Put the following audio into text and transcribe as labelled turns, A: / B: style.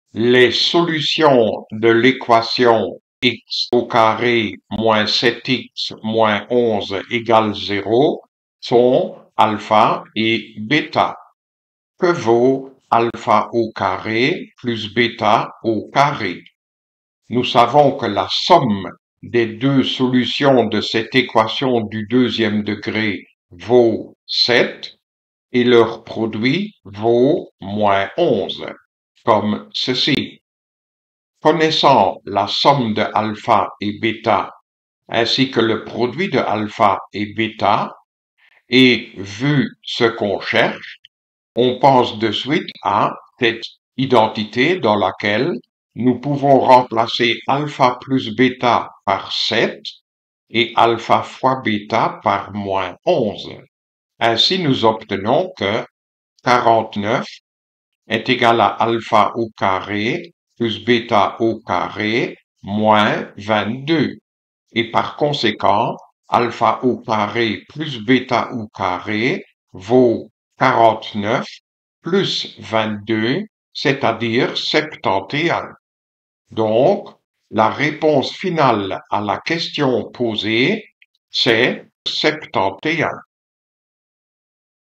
A: Les solutions de l'équation x au carré moins 7x moins 11 égale 0 sont alpha et bêta. Que vaut alpha au carré plus bêta au carré? Nous savons que la somme des deux solutions de cette équation du deuxième degré vaut 7 et leur produit vaut moins 11, comme ceci. Connaissant la somme de alpha et bêta ainsi que le produit de alpha et bêta, et vu ce qu'on cherche, on pense de suite à cette identité dans laquelle nous pouvons remplacer alpha plus bêta par 7 et alpha fois bêta par moins 11. Ainsi, nous obtenons que 49 est égal à alpha au carré plus bêta au carré moins 22. Et par conséquent, alpha au carré plus bêta au carré vaut 49 plus 22, c'est-à-dire 71. Donc, la réponse finale à la question posée, c'est 71.